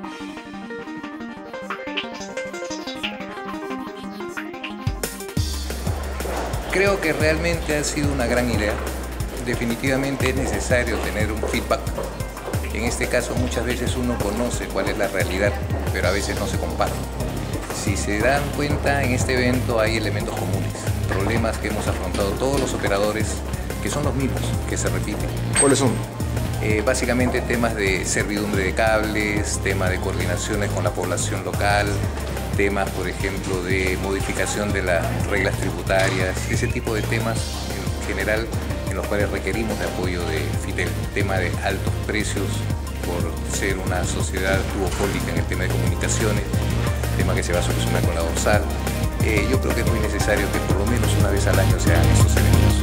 Creo que realmente ha sido una gran idea. Definitivamente es necesario tener un feedback. En este caso muchas veces uno conoce cuál es la realidad, pero a veces no se compara. Si se dan cuenta, en este evento hay elementos comunes, problemas que hemos afrontado todos los operadores, que son los mismos, que se repiten. ¿Cuáles son? Básicamente temas de servidumbre de cables, temas de coordinaciones con la población local, temas, por ejemplo, de modificación de las reglas tributarias, ese tipo de temas en general en los cuales requerimos de apoyo de Fitel. Tema de altos precios por ser una sociedad duopólica en el tema de comunicaciones, tema que se va a solucionar con la dorsal. Yo creo que es muy necesario que por lo menos una vez al año se hagan estos eventos.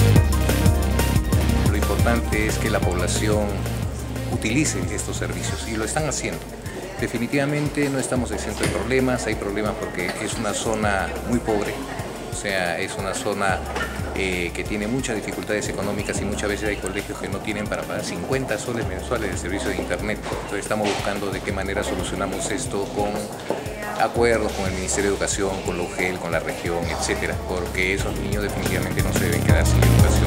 Lo importante es que la población utilice estos servicios y lo están haciendo. Definitivamente no estamos exentos de problemas, hay problemas porque es una zona muy pobre, o sea, es una zona que tiene muchas dificultades económicas y muchas veces hay colegios que no tienen para pagar 50 soles mensuales de servicio de internet. Entonces estamos buscando de qué manera solucionamos esto con acuerdos con el Ministerio de Educación, con la UGEL, con la región, etcétera, porque esos niños definitivamente no se deben quedar sin educación.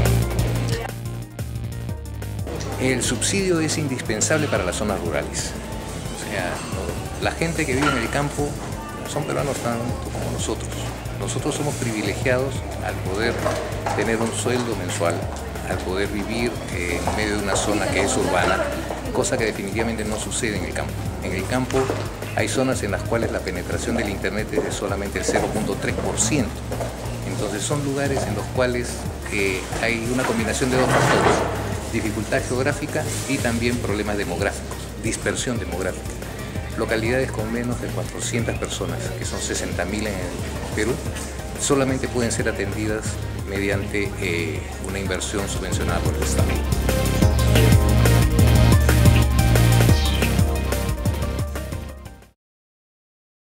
El subsidio es indispensable para las zonas rurales. O sea, la gente que vive en el campo son peruanos tanto como nosotros. Nosotros somos privilegiados al poder tener un sueldo mensual, al poder vivir en medio de una zona que es urbana, cosa que definitivamente no sucede en el campo. En el campo hay zonas en las cuales la penetración del internet es de solamente el 0.3%. Entonces son lugares en los cuales hay una combinación de dos factores: dificultad geográfica y también problemas demográficos, dispersión demográfica. Localidades con menos de 400 personas, que son 60.000 en el Perú, solamente pueden ser atendidas mediante una inversión subvencionada por el Estado.